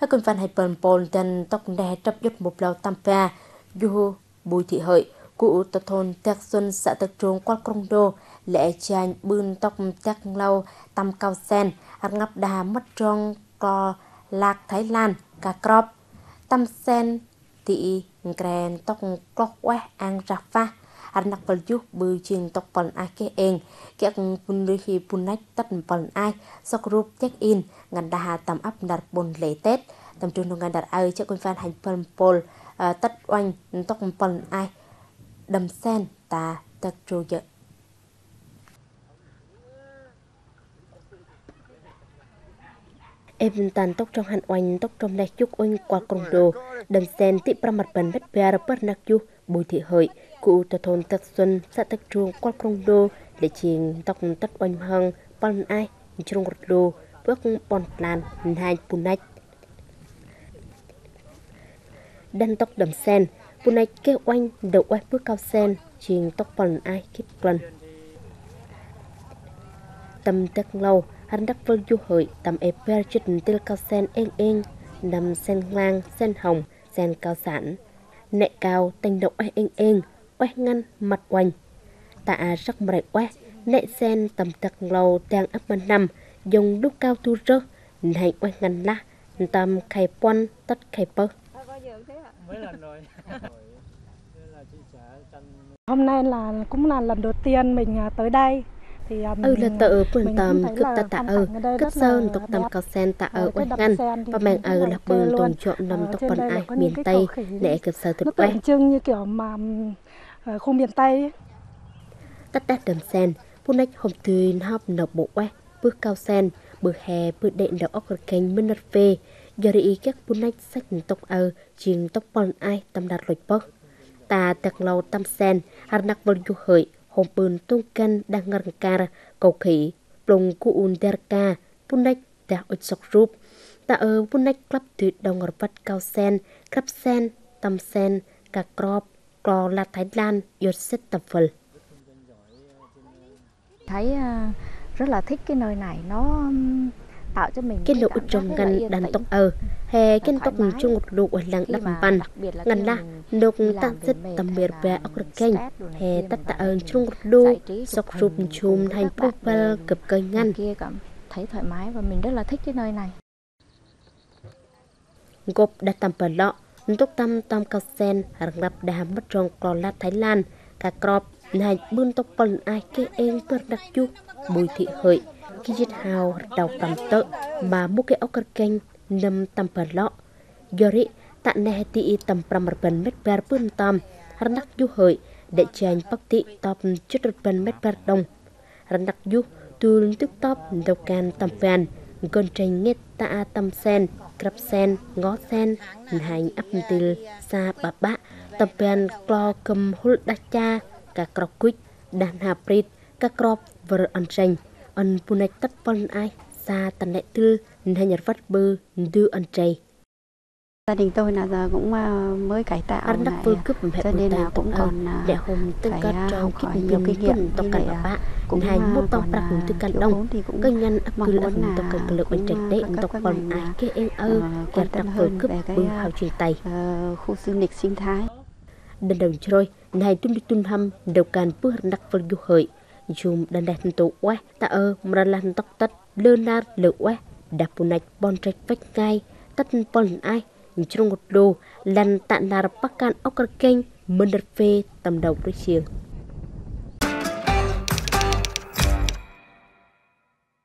Hai con văn hay bần bồn tên tóc đè trập dốt một lầu tam pha du Bùi Thị Hợi cụ tập thôn Tạc Xuân xã Tạc Trung Quát Công Đô lệ chanh bươn tóc Tạc Lâu tam cao sen ngắp đà mất trong co lạc Thái Lan cà crop tam sen thị gren tóc clock quét ang rafa nặc vật giúp bư trình tóc phần ai kê eng các pun đôi khi pun nách tất phần ai sau group check in ngàn đà tầm ấp đặt bồn lễ Tết tầm trung đông ngàn đặt ai cho con fan hành phần pol tất oanh tóc phần ai đầm sen ta tật trôi dợ em tàn tóc trong hành oanh tóc trong này chúc oanh qua công đồ đầm sen tị pra mặt bần đất bè bớt nặc chu Bùi Thị Hợi cụ tập thôn Tạc Xuân xã Tạc Trung qua công đô để chiền tóc tất oanh hăng phần ai trong một đồ bước bòn lan hai punach đan tóc đầm sen punach kêu oanh đầu oanh bước cao sen chiền tóc phần ai kít tuần tâm Tạc Lâu hắn đắc vân du hợi tầm eper chít tiêu cao sen eng nằm sen lang sen hồng sen cao sản nệ cao tanh đậu eng oanh ngăn mặt oanh tạ sắc mày oanh nệ sen tầm Tạc Lâu đang ấp man năm dùng đúc cao tu rơ hành oanh ngăn la tầm khai pon tất khai pơ hôm nay cũng là lần đầu tiên mình tới đây thì là tờ quần tầm cướp ta tạ cướp sơn tộc tầm cao sen tạ oanh ngăn và mèn là bờ tồn trộn nằm tộc phần ai miền Tây để cướp sơ thực tượng trưng như kiểu mà khu miền Tây ấy. Tất đắt đầm sen punach hôm tươi hấp nộp bộ quét bước cao sen bữa hè bữa đệm đầu ốc canh minh phê giờ đi các punach sách tộc chiên tộc phần ai tâm đạt lội bớt ta Tạc Lâu tâm sen hạt nặc vân du hợi hôm bươn tung canh đang ngăn ca cầu khỉ plong cu un derka punach đã ôi sọc rúp ta punach club tuyệt đồng ngọt vắt cao sen crab sen tâm sen cà crop cò là Thái Lan yết set tập phật thấy rất là thích cái nơi này, nó tạo cho mình cái nụ trong ngăn đàn tóc hè cái tóc chung một lụ làng đắp bàn ngăn la nục ta rất tầm biệt về ốc kênh hè tất tạ ơn chung một lụ sọc rụp chùm thành profile cập cây ngăn kia cảm thấy thoải mái và mình rất là thích cái nơi này. Gộp đã tầm bờ lọ tóc tam cao sen ngập đà mất trong cò la Thái Lan cà crop này bươn tóc phần ai kê eng bớt đặc chu Bùi Thị Hợi khi giết hào đầu tầm tợ mà mua cái ốc kênh nằm tầm bờ lọ giờ đấy tạ nè tị tầm pram bần mét bè bươn tam hắn đắc du hợi để chèn bắc tị top chút bần mét bè đông hắn đắc du từ tức top đầu can tầm phèn gần tranh nghe tạ tầm sen crab sen ngó sen hành ấp til xa bà bạ tầm phèn clo cầm hul đa cha cả crop quýt đàn hà prit cả crop vợ ăn tranh ăn punach tất phân ai xa tận đại tư hay nhật vắt bư đưa ăn chay gia đình tôi là giờ cũng mới cải tạo này cho nên là cũng còn để hôm tư cất trong khỏi nhiều kinh nghiệm tộc cảnh bà bạ cũng hành một tộc đặc tư cân đông cơ nhân ấp cư ẩn tộc cảnh lực bên trạch tệ tộc còn ai kê eng quan tâm hơn về cái khu du lịch sinh thái đần đồng trôi này tun hâm đầu can bước đặc phân du hợi dùng đàn đẹp tụ quá ta mà lan tóc tất lơ na lự quá đạp punach bon trạch vách ngay tất bon ai trong một đồ lần tạ nà bắc can ốc kênh mân phê tầm đầu đối chiêng